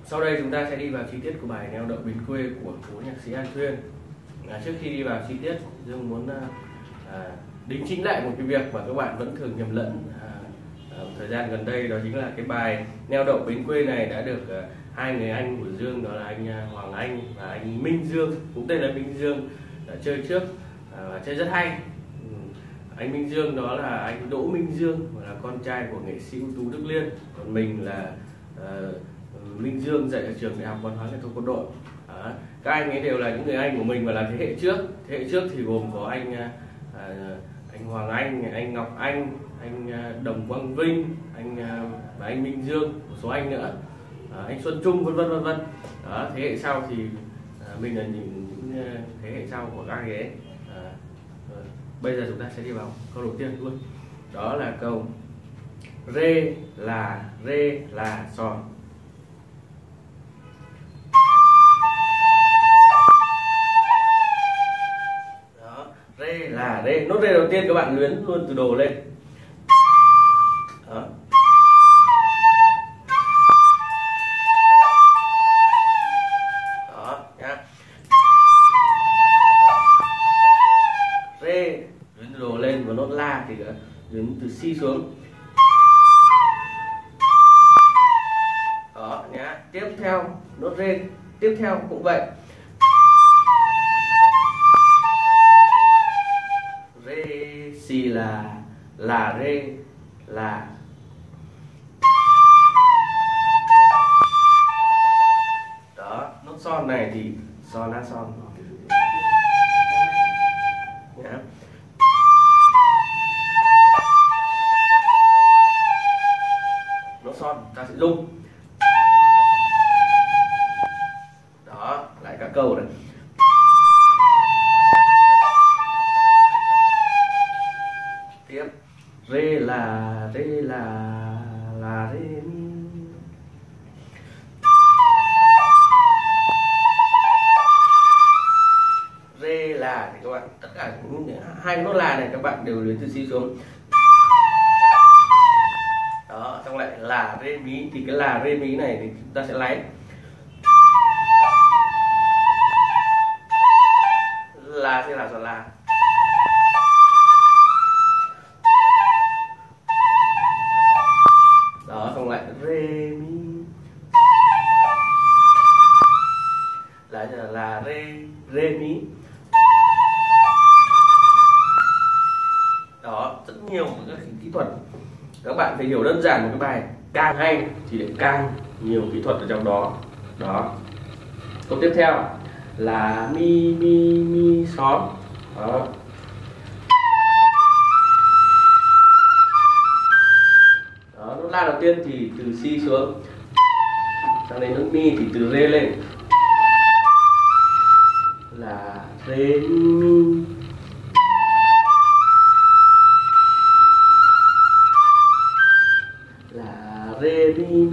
Sau đây chúng ta sẽ đi vào chi tiết của bài Neo đậu bến quê của cố nhạc sĩ An Thuyên. Trước khi đi vào chi tiết, Dương muốn đính chính lại một cái việc mà các bạn vẫn thường nhầm lẫn thời gian gần đây, đó chính là cái bài Neo đậu bến quê này đã được hai người anh của Dương, đó là anh Hoàng Anh và anh Minh Dương, cũng tên là Minh Dương, đã chơi trước và chơi rất hay. Anh Minh Dương đó là anh Đỗ Minh Dương, là con trai của nghệ sĩ ưu tú Đức Liên, còn mình là Minh Dương dạy ở trường Đại học Văn hóa Nghệ thuật Quân đội. Các anh ấy đều là những người anh của mình và là thế hệ trước. Thế hệ trước thì gồm có anh Hoàng anh Ngọc Anh Đồng Quang Vinh, và anh Minh Dương, một số anh nữa, anh Xuân Trung, vân vân vân vân. Thế hệ sau thì mình là những thế hệ sau của các anh ấy. Bây giờ chúng ta sẽ đi vào câu đầu tiên luôn, đó là câu rê là son. Rê là rê, nốt rê đầu tiên các bạn luyến luôn từ đồ lên. Đó. Đó nhá. Rê luyến từ đồ lên, và nốt la thì luyến từ si xuống. Đó nhá. Tiếp theo nốt rê tiếp theo cũng vậy. Si là rê là. Đó, nốt son này thì son la son nhá. Nốt son ta sẽ rung. Đó, lại các câu này. Tiếp rê là rê mi. Rê là thì các bạn tất cả những hai nốt là này các bạn đều luyến từ si xuống. Đó, xong lại là rê mí, thì cái là rê mí này thì chúng ta sẽ lấy là sẽ là giòn là. Đó, xong lại rê mi là rê mí. Đó, rất nhiều các kỹ thuật. Các bạn phải hiểu đơn giản một cái bài càng hay thì lại càng nhiều kỹ thuật ở trong đó. Đó. Câu tiếp theo là mi xóm. Đó. Nốt la đầu tiên thì từ si xuống, sang đến nốt mi thì từ rê lên, là rê mi. Là rê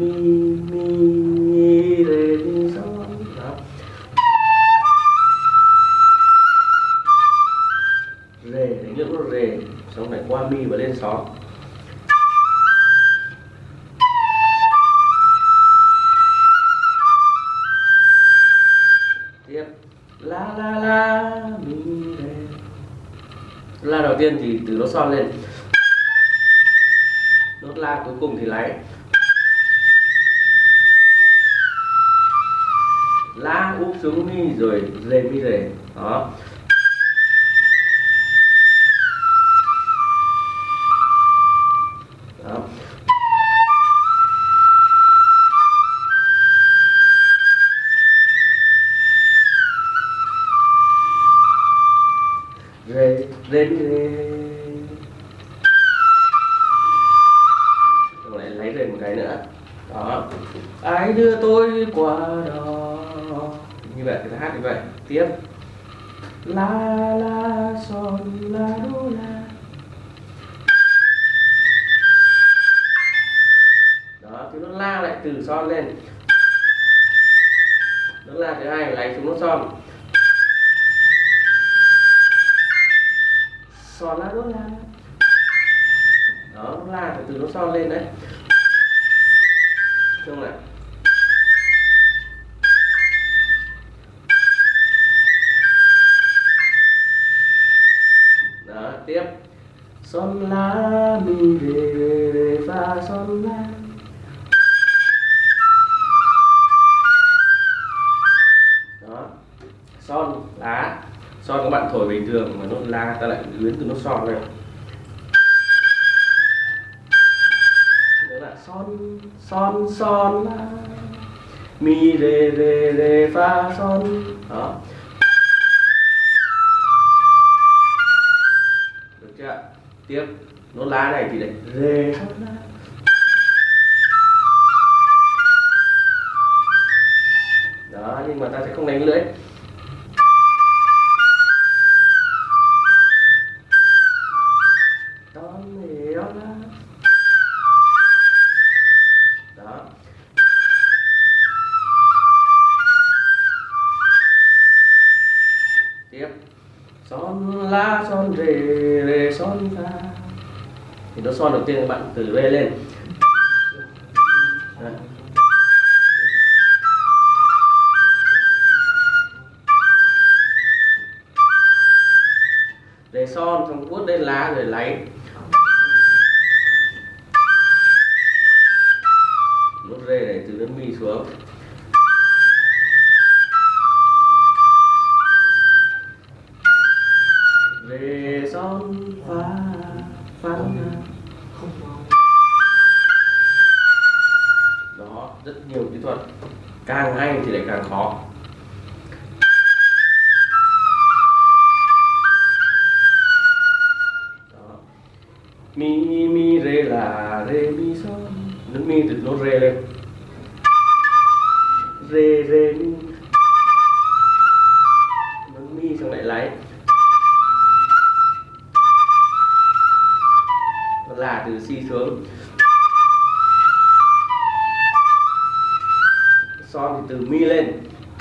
mi rê mi son. Đó. Rê đến những nốt rê, xong lại qua mi và lên xóm. Tiếp la mi rê. La đầu tiên thì từ nốt son lên, nốt la cuối cùng thì lấy la úp xuống mi rồi rê mi rê. Đó. Đó. Rê rê rồi lại lấy rê một cái nữa. Đó, ai đưa tôi qua đó, như vậy người ta hát như vậy. Tiếp la son la đô la. Đó, thì nốt la lại từ son lên, nốt la thứ hai lấy xuống nốt son, son la đô la. Đó, nốt la phải từ nốt son lên đấy. Không này. rồi bình thường, mà nốt la ta lại luyến từ nốt son này. Đó là son son son la, mi re re re fa son. Đó, được chưa? Tiếp nốt la này thì lại re son la. Đó, nhưng mà ta sẽ không đánh lưỡi. Son re đó la. Đó. Tiếp son la son re re son la. Thì nốt son đầu tiên các bạn từ re lên. Đây. Re son xong vuốt lên lá rồi lấy. Nốt re này từ nốt mi xuống. Re son fa fa la. Đó, rất nhiều kỹ thuật, càng hay thì lại càng khó. Đó. Mi mi re la re mi son, nốt mi từ nốt re lên. Re re mi, nốt mi xong lại lấy. Là từ si xuống. Son thì từ mi lên.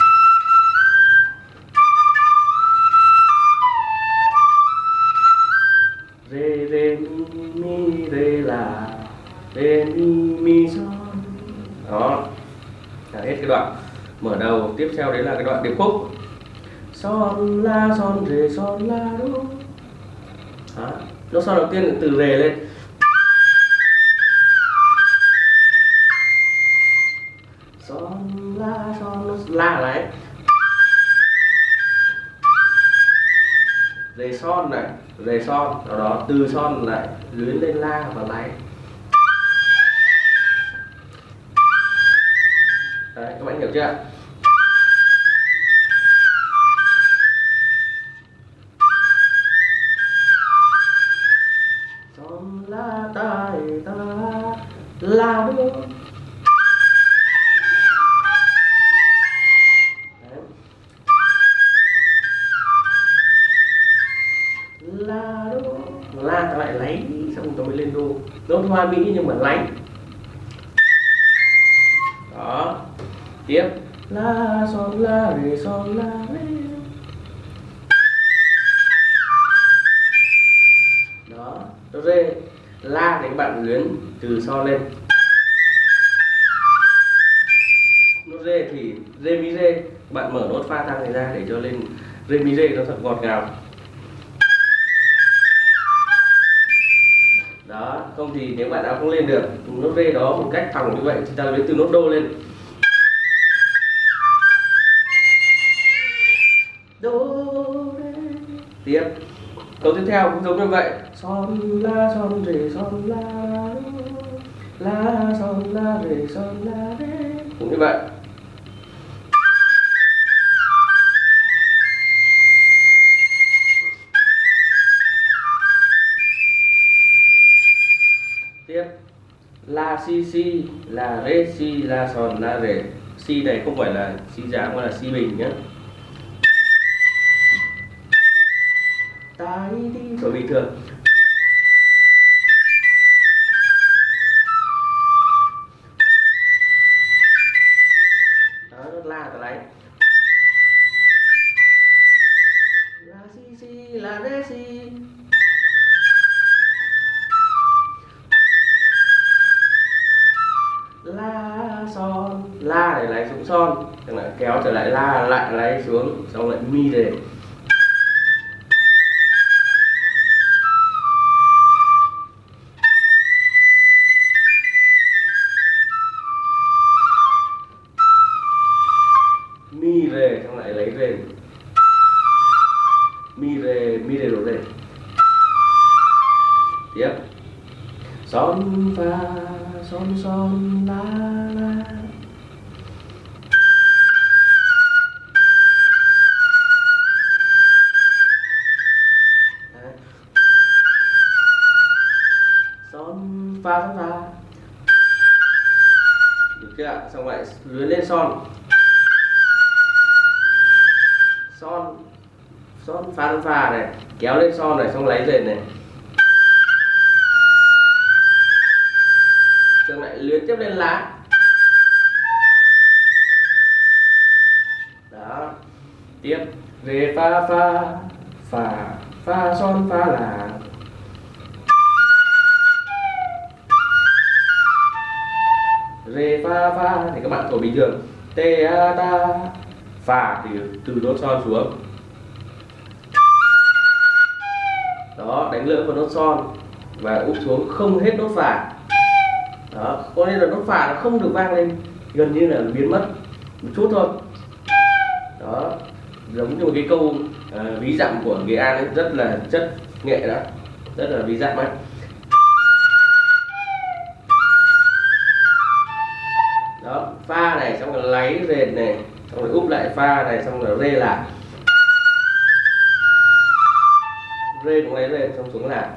Re re mi re la re mi son. Đó là hết cái đoạn mở đầu. Tiếp theo đấy là cái đoạn điệp khúc. Son la do. Đó, nốt son đầu tiên là từ re lên. Son la lấy. Re son này, re son, sau đó từ son lại luyến lên la và lấy. Đấy, các bạn hiểu chưa? Son la ta la do. La do, la ta lại lấy xong ta mới lên đô. Nốt hoa mỹ nhưng mà lấy. Đó, tiếp la son la re. Đó, do re. La thì các bạn luyến từ son lên. Nốt re thì re mi re, các bạn mở nốt pha tăng này ra để cho lên re mi re nó thật ngọt ngào. Đó, không thì nếu bạn nào không lên được nốt re đó một cách thẳng như vậy thì ta luyến từ nốt đô lên. Đô re. Tiếp câu tiếp theo cũng giống như vậy. Son la re son la son la re cũng như vậy. Tiếp la si là re si la son la re. Si này không phải là si dáng mà là si bình nhé. Tai đi thổi bình thường. Đó, nốt la ta lấy. La si la re si. La son, la để lấy xuống son, xong lại kéo trở lại la lại lấy xuống, xong lại mi đề. Mi re xong lại lấy về. Mi re son fa son son la la. Đấy. Son fa được chưa ạ? Xong lại luyến lên son son son fa này, kéo lên son này, xong lấy rền này, xong lại luyến tiếp lên lá. Đó, tiếp rê fa fa son fa là. Rê fa thì các bạn thổi bình thường, tê ta, phà thì từ nốt son xuống. Đó, đánh lỡ vào nốt son và úp xuống không hết nốt phà. Đó, có nên là nốt phà nó không được vang lên, gần như là biến mất một chút thôi. Đó, giống như một cái câu ví dặm của Nghệ An ấy, rất là chất nghệ đó, rất là ví dặm ấy. Đó, pha này, xong rồi lấy rền này, xong rồi úp lại pha này, xong rồi rê là rê cũng lấy rền, xong xuống là.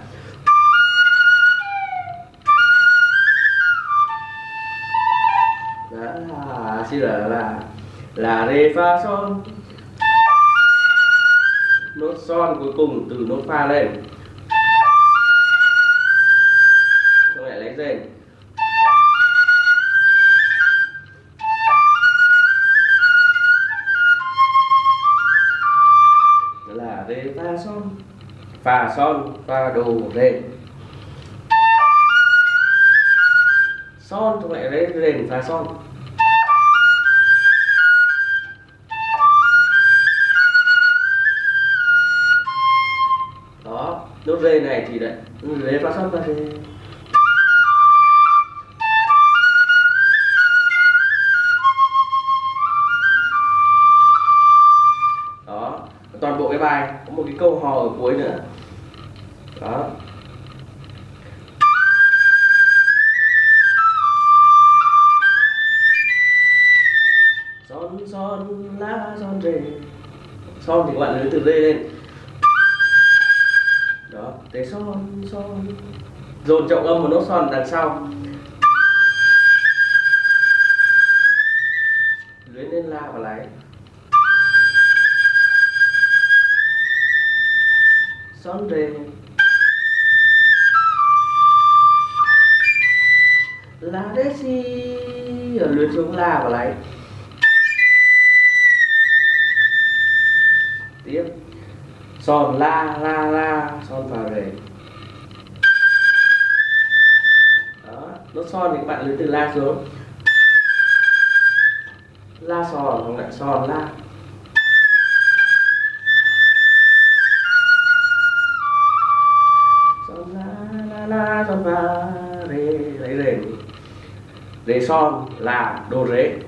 Đó, xin là rê fa son, nốt son cuối cùng từ nốt pha lên, xong lại lấy rền. Là rê fa son fa đồ rê, son xong lại lấy rền fa son. Đó, nốt rê này thì đấy rê fa son fa rê. Đó, toàn bộ cái bài có một cái câu hò ở cuối nữa. Đó, son son la son rê, son thì các bạn lấy từ rê lên. Đó, thế son son dồn trọng âm một nốt son đằng sau, luyến lên la và lấy. Son rê la rê si, rồi luyến xuống la và lấy. Tiếp son la son fa rê. Đó, nốt son thì các bạn lấy từ la xuống, la son không lại son la. Son la son fa rê, lấy rền, rê son là đồ rê.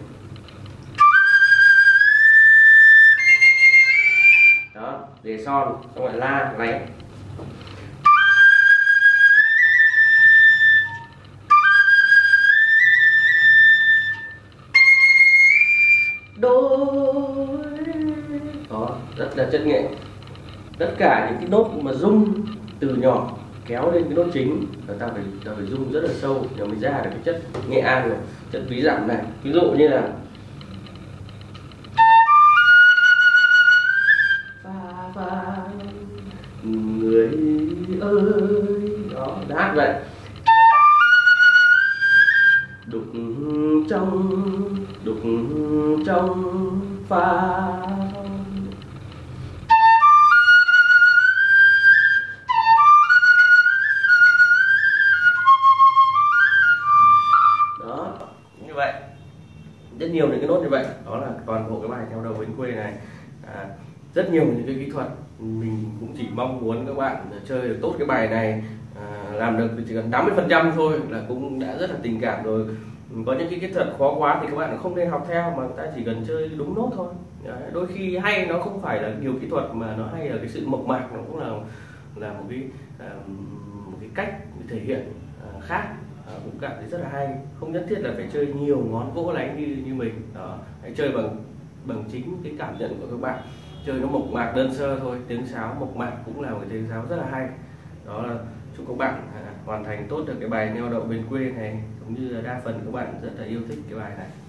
Đó, rê son xong lại la lấy. Đô. Đó, rất là chất nghệ. Tất cả những cái nốt mà rung từ nhỏ kéo lên cái nốt chính là ta phải rung rất là sâu để mới ra được cái chất Nghệ An này, chất ví dặm này. Ví dụ như là pha người ơi, đó, hát vậy. Đục trong pha. Đó, như vậy rất nhiều những cái nốt như vậy. Đó là toàn bộ cái bài Theo Đầu Bến Quê này. Rất nhiều những cái kỹ thuật, mình cũng chỉ mong muốn các bạn chơi được tốt cái bài này, làm được chỉ cần 80% thôi là cũng đã rất là tình cảm rồi. Có những cái kỹ thuật khó quá thì các bạn không nên học theo, mà ta chỉ cần chơi đúng nốt thôi. Đấy, đôi khi hay nó không phải là nhiều kỹ thuật mà nó hay là cái sự mộc mạc, nó cũng là một cái cách thể hiện khác cũng cảm thấy rất là hay. Không nhất thiết là phải chơi nhiều ngón gỗ lánh như mình đó, hãy chơi bằng chính cái cảm nhận của các bạn, chơi nó mộc mạc đơn sơ thôi. Tiếng sáo mộc mạc cũng là một tiếng sáo rất là hay. Đó là chúc các bạn hoàn thành tốt được cái bài neo đậu bên quê này, cũng như là đa phần các bạn rất là yêu thích cái bài này.